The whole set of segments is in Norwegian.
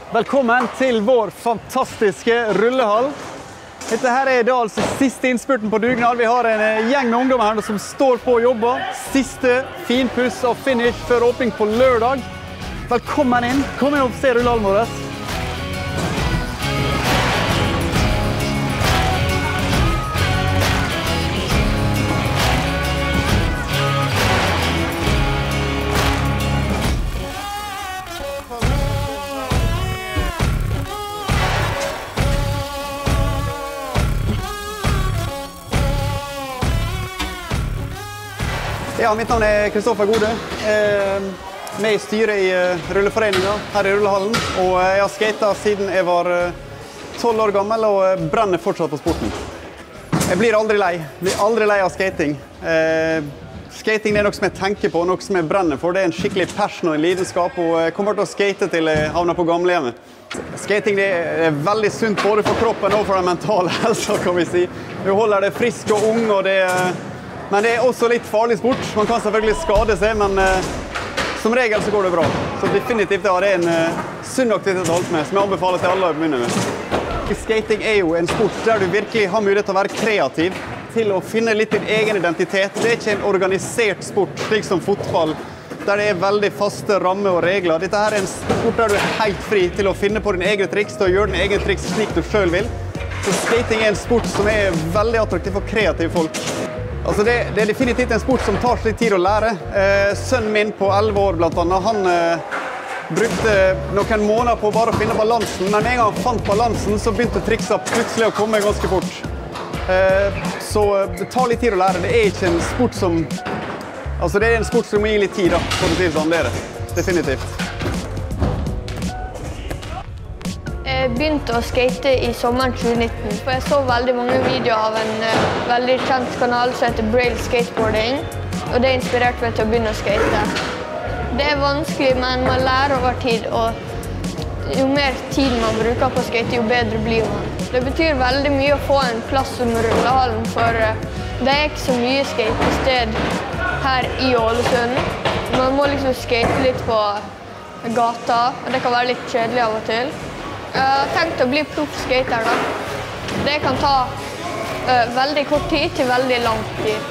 Velkommen til vår fantastiske rullehall. Dette her er da altså siste innspurten på dugnad. Vi har en gjeng med ungdommer her som står på og jobber. Siste finpuss og finish før åpning på lørdag. Velkommen inn. Kom inn og se rullehallen vår. Ja, mitt navn er Kristoffer Gode. Med i styret i rulleforeningen her i rullehallen. Og jeg har skatet siden jeg var 12 år gammel og brenner fortsatt på sporten. Jeg blir aldri lei. Jeg blir aldri lei av skating. Skating er noe som jeg tenker på, noe som jeg brenner for. Det er en skikkelig passion og en lidenskap, og jeg kommer til å skate til jeg havner på gamlehjemmet. Skating det er veldig sunt både for kroppen og for den mentale helsa, kan vi si. Vi holder det frisk og ung, og men det er også litt farlig sport. Man kan selvfølgelig skade seg, men som regel så går det bra. Så definitivt det er en sunn aktivitet å holde med, som jeg anbefaler til alle å begynne med. Skating er jo en sport der du virkelig har mulighet til å være kreativ, til å finne litt din egen identitet. Det er ikke en organisert sport, slik som fotball, der det er veldig faste rammer og regler. Dette her er en sport der du er helt fri til å finne på din egen triks, til å gjøre din egen triks slik du selv vil. Så skating er en sport som er veldig attraktiv for kreative folk. Altså det er definitivt en sport som tar seg tid å lære. Sønnen min på 11 år blant annet, han brukte noen måneder på bare å finne balansen, men en gang han fant balansen, så begynte triksa plutselig å komme ganske fort. Så det tar litt tid å lære. Det er ikke en sport som... Altså det er en sport som må gi litt tid, da, for å si det sånn. Det er det. Definitivt. Jeg begynte å skate i sommeren 2019, for jeg så veldig mange videoer av en veldig kjent kanal som heter Braille Skateboarding, og det inspirerte meg til å begynne å skate. Det er vanskelig, men man lærer over tid, og jo mer tid man bruker på å skate, jo bedre blir man. Det betyr veldig mye å få en plass som rullehallen, for det er ikke så mye skatested her i Ålesund. Man må liksom skate litt på gata, og det kan være litt kjedelig av og til. Jeg har tenkt å bli proffskater da. Det kan ta veldig kort tid til veldig lang tid.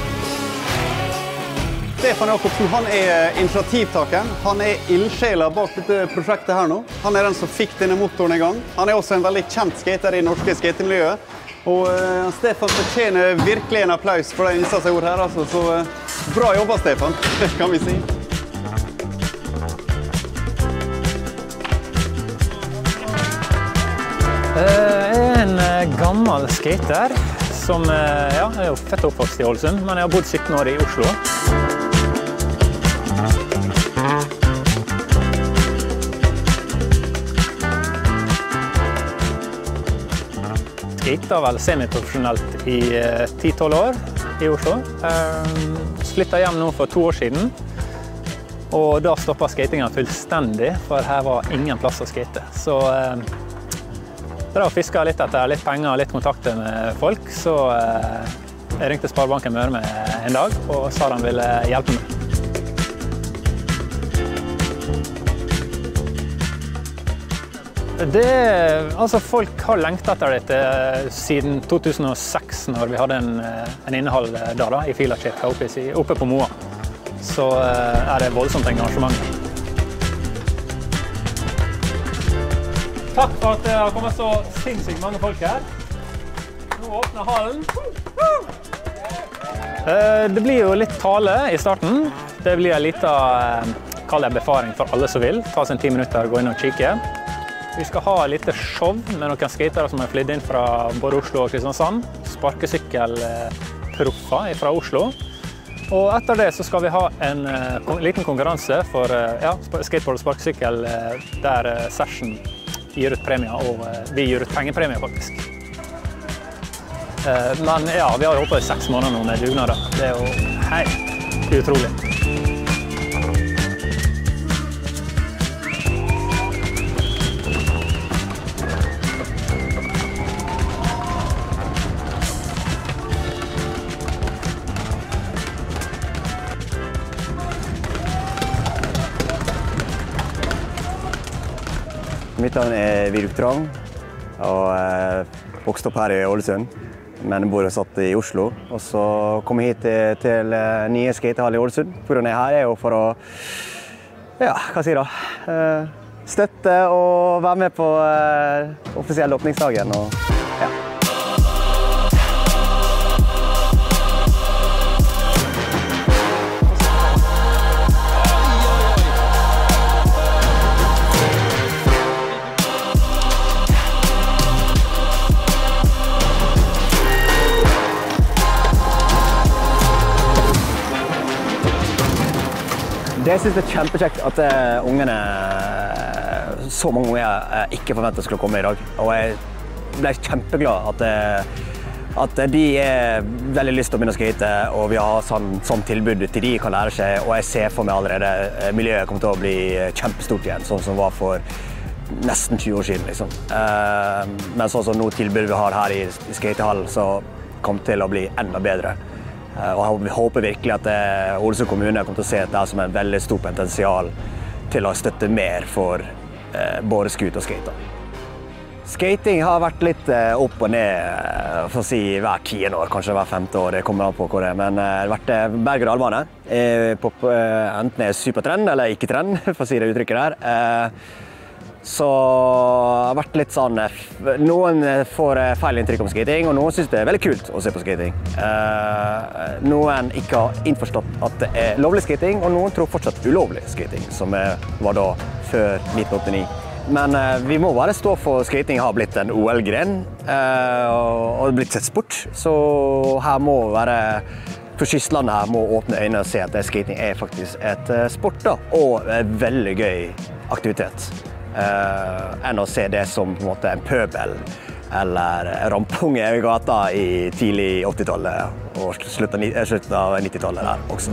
Stefan Jakobsen, han er initiativtakeren. Han er ildsjela bak dette prosjektet her nå. Han er den som fikk denne motoren i gang. Han er også en veldig kjent skater i norske skatemiljøet. Og Stefan fortjener virkelig en applaus for den innsatsen jeg gjorde her. Altså. Så bra jobba, Stefan, kan vi si. Jeg er en gammel skater som er jo født og oppvokst i Ålesund, men jeg har bodd 17 år i Oslo. Skatet vel semiprofesjonelt i 10-12 år i Oslo. Flyttet hjem nå for 2 år siden, og da stoppet skatingen fullstendig, for her var ingen plass å skate. Så da fisket litt etter litt penger og litt kontakter med folk, så jeg ringte Sparebanken Møre en dag og sa de ville hjelpe meg. Altså folk har lengtet etter dette siden 2006, når vi hadde en innehall da, i Filakirka oppe på Moa. Så er det voldsomt engasjement. Takk for at det har kommet så sinnssykt mange folk her. Nå åpner hallen. Det blir jo litt tale i starten. Det blir en liten befaring for alle som vil. Ta seg 10 minutter og gå inn og kikke. Vi skal ha et lite show med noen skatere som har flydd inn fra både Oslo og Kristiansand. Sparkesykkelproffer fra Oslo. Og etter det så skal vi ha en liten konkurranse for skateboard og sparkesykkel der Session gir ut premier, og vi gir ut pengepremier faktisk. Men ja, vi har jo håpet i 6 måneder nå med dugnader. Det er jo helt utrolig. Mitt navn Viduk Trang, og vokste opp her i Ålesund, men bor satt i Oslo. Og så kom jeg hit til nye skatehall i Ålesund. Hvorfor jeg her jo for å, ja, hva sier da, støtte og være med på offisiell åpningsdagen. Og, ja. Jeg synes det kjempekjekt at ungene, så mange unger ikke forventet skulle komme i dag. Og jeg ble kjempeglad at de veldig lyst til å begynne å skate, og vi har sånn tilbud til de kan lære seg. Og jeg ser for meg allerede miljøet kommer til å bli kjempestort igjen, sånn som var for nesten 20 år siden. Liksom. Men sånn som nå tilbudet vi har her i skatehallen, så kommer det til å bli enda bedre. Og vi håper virkelig at Ålesund kommune kommer til å se dette som en veldig stor potensial til å støtte mer for både skut og skate. Skating har vært litt opp og ned, for å si hver 10 år, kanskje hver 5. år, det kommer an på hvor det men det har vært berg-og-dal-bane. Enten supertrend eller ikke trend, for å si det uttrykket der. Så det har vært litt sånn, noen får feil inntrykk om skating, og noen synes det veldig kult å se på skating. Noen ikke har innforstått at det lovlig skating, og noen tror fortsatt ulovlig skating, som var da før 1989. Men vi må bare stå for skating har blitt en OL-gren, og blitt et sport, så her må være for kystlandet her må åpne øynene og se at skating faktisk et sport da, og en veldig gøy aktivitet. Enn å se det som på en måte en pøbel eller rampunge i gata i tidlig 80-tallet og slutten av 90-tallet der også.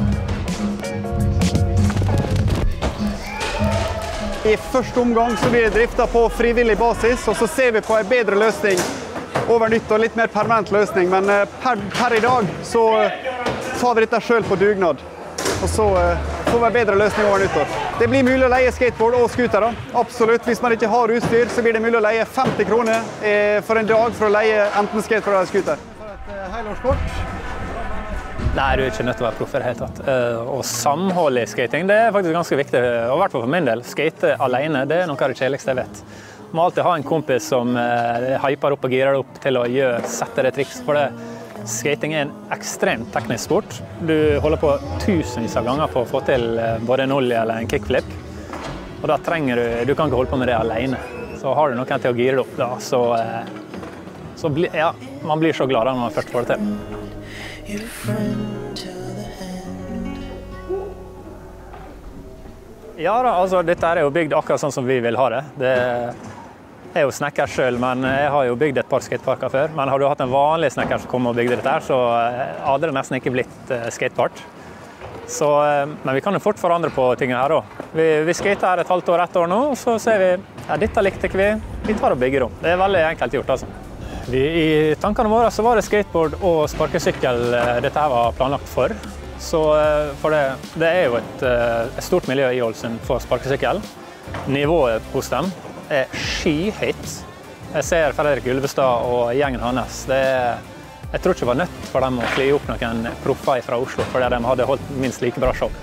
I første omgang så blir det driftet på frivillig basis, og så ser vi på en bedre løsning over nytt og litt mer permanent løsning, men per i dag så tar vi dette selv på dugnad, og så får vi en bedre løsning over nyttår. Det blir mulig å leie skateboard og scootere, absolutt. Hvis man ikke har utstyr, så blir det mulig å leie 50 kroner for en dag for å leie enten skateboard eller scooter. For et helårskort. Nei, du er ikke nødt til å være proff i det hele tatt. Og samhold i skating, det er faktisk ganske viktig. Og i hvert fall for min del, skate alene, det er noe av det kjedeligste jeg vet. Man må alltid ha en kompis som hyper opp og girer opp til å sette det triks for det. Skating er en ekstremt teknisk sport. Du holder på tusenvis av ganger på å få til både en ollie eller en kickflip. Og da trenger du kan ikke holde på med det alene. Så har du noen til å gire det opp da, så ja, man blir så glad da når man først får det til. Ja da, altså dette er jo bygd akkurat sånn som vi vil ha det. Jeg er jo snekker selv, men jeg har jo bygd et par skateparker før. Men har du hatt en vanlig snekker som kommer og bygde dette her, så hadde det nesten ikke blitt skatepark. Men vi kan jo fort forandre på tingene her også. Vi skater her et halvt år, 1 år nå, og så ser vi, ja, dette likte ikke vi. Vi tar og bygger om. Det er veldig enkelt gjort, altså. I tankene våre så var det skateboard og sparkesykkel dette her var planlagt for. Så for det er jo et stort miljø i Ålesund for sparkesykkel. Nivået hos dem er skyhøyt. Jeg ser Fredrik Ulvestad og gjengen hans. Jeg tror ikke det var nødt for dem å fly opp noen proffer fra Oslo, fordi de hadde holdt minst like bra show.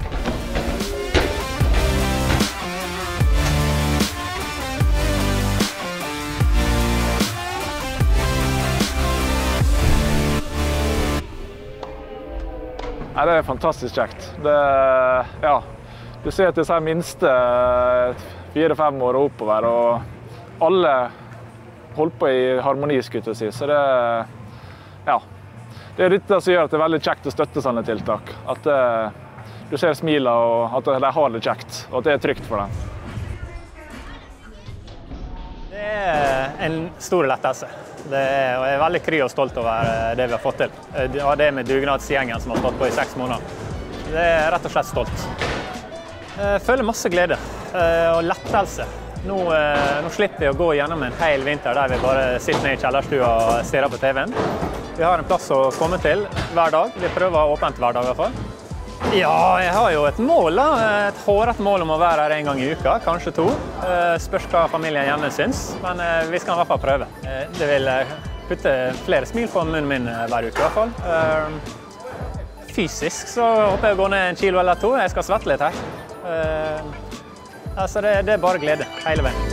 Nei, det er fantastisk kjekt. Ja, du ser at disse minste 4-5 år og oppover, og alle holdt på i harmoni, skulle jeg si. Så ja, det er dette som gjør at det er veldig kjekt å støtte sånne tiltak. At du ser smiler, og at de har det kjekt, og at det er trygt for dem. Det er en stor lettelse. Og jeg er veldig kry og stolt over det vi har fått til. Det med dugnadsgjengen som har stått på i 6 måneder. Det er rett og slett stolt. Jeg føler masse glede og lettelse. Nå slipper vi å gå gjennom en hel vinter der vi bare sitter ned i kjellerstua og stirrer på TV-en. Vi har en plass å komme til hver dag. Vi prøver å ha åpent hver dag i hvert fall. Ja, jeg har jo et mål da. Et hårete mål om å være her en gang i uka, kanskje 2. Spørs hva familien gjerne syns, men vi skal i hvert fall prøve. Det vil putte flere smil på munnen min hver uke i hvert fall. Fysisk så håper jeg å gå ned 1 kilo eller 2. Jeg skal svette litt her. Altså det er bare glede hele veien.